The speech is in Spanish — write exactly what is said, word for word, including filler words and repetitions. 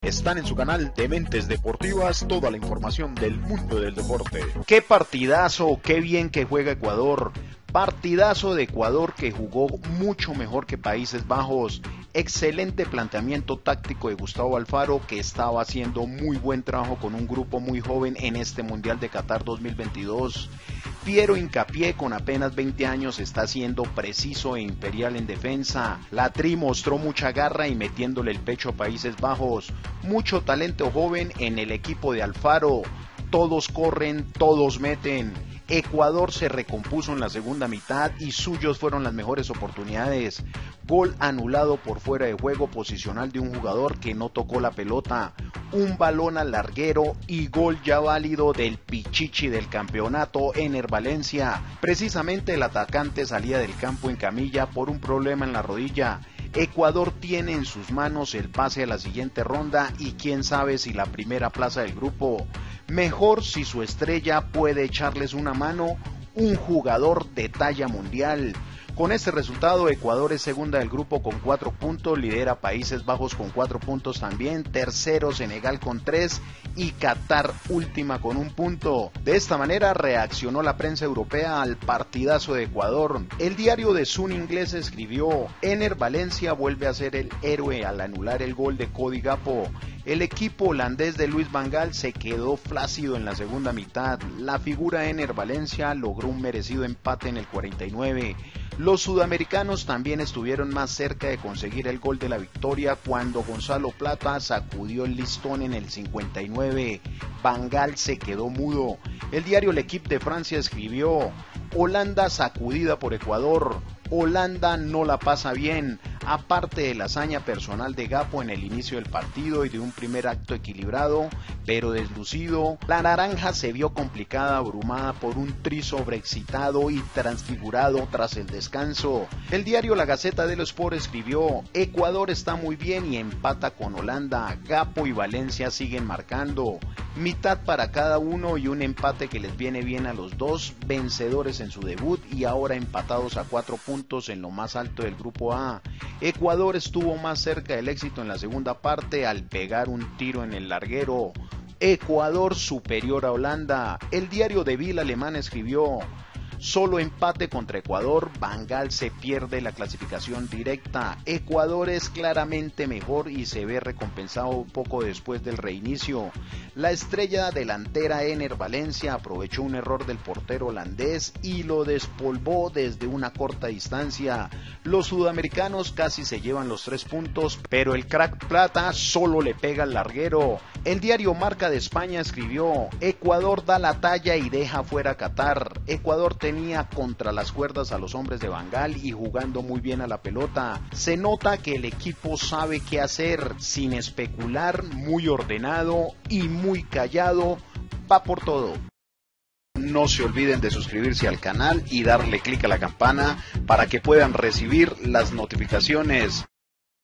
Están en su canal Dementes Deportivas, toda la información del mundo del deporte. ¡Qué partidazo! ¡Qué bien que juega Ecuador! Partidazo de Ecuador que jugó mucho mejor que Países Bajos. Excelente planteamiento táctico de Gustavo Alfaro, que estaba haciendo muy buen trabajo con un grupo muy joven en este Mundial de Qatar dos mil veintidós. Piero Hincapié, con apenas veinte años, está siendo preciso e imperial en defensa. La Tri mostró mucha garra y metiéndole el pecho a Países Bajos. Mucho talento joven en el equipo de Alfaro. Todos corren, todos meten. Ecuador se recompuso en la segunda mitad y suyos fueron las mejores oportunidades. Gol anulado por fuera de juego posicional de un jugador que no tocó la pelota. Un balón al larguero y gol ya válido del pichichi del campeonato, Ener Valencia. Precisamente el atacante salía del campo en camilla por un problema en la rodilla. Ecuador tiene en sus manos el pase a la siguiente ronda y quién sabe si la primera plaza del grupo. Mejor si su estrella puede echarles una mano, un jugador de talla mundial. Con este resultado, Ecuador es segunda del grupo con cuatro puntos, lidera Países Bajos con cuatro puntos también, tercero Senegal con tres y Qatar última con un punto. De esta manera reaccionó la prensa europea al partidazo de Ecuador. El diario The Sun inglés escribió: Ener Valencia vuelve a ser el héroe al anular el gol de Cody Gakpo. El equipo holandés de Luis Van Gaal se quedó flácido en la segunda mitad. La figura Ener Valencia logró un merecido empate en el cuarenta y nueve. Los sudamericanos también estuvieron más cerca de conseguir el gol de la victoria cuando Gonzalo Plata sacudió el listón en el cincuenta y nueve. Van Gaal se quedó mudo. El diario L'Equipe de Francia escribió: Holanda sacudida por Ecuador. Holanda no la pasa bien, aparte de la hazaña personal de Gakpo en el inicio del partido y de un primer acto equilibrado, pero deslucido, la naranja se vio complicada, abrumada por un Tri sobreexcitado y transfigurado tras el descanso. El diario La Gaceta dello Sport escribió: Ecuador está muy bien y empata con Holanda, Gakpo y Valencia siguen marcando, mitad para cada uno y un empate que les viene bien a los dos, vencedores en su debut y ahora empatados a cuatro puntos en lo más alto del grupo A. Ecuador estuvo más cerca del éxito en la segunda parte al pegar un tiro en el larguero. Ecuador superior a Holanda. El diario De Bild alemán escribió: solo empate contra Ecuador, Van Gaal se pierde la clasificación directa. Ecuador es claramente mejor y se ve recompensado poco después del reinicio. La estrella delantera Ener Valencia aprovechó un error del portero holandés y lo despolvó desde una corta distancia. Los sudamericanos casi se llevan los tres puntos, pero el crack Plata solo le pega al larguero. El diario Marca de España escribió: Ecuador da la talla y deja fuera a Qatar. Ecuador tenía contra las cuerdas a los hombres de Van Gaal y jugando muy bien a la pelota. Se nota que el equipo sabe qué hacer, sin especular, muy ordenado y muy callado, va por todo. No se olviden de suscribirse al canal y darle clic a la campana para que puedan recibir las notificaciones.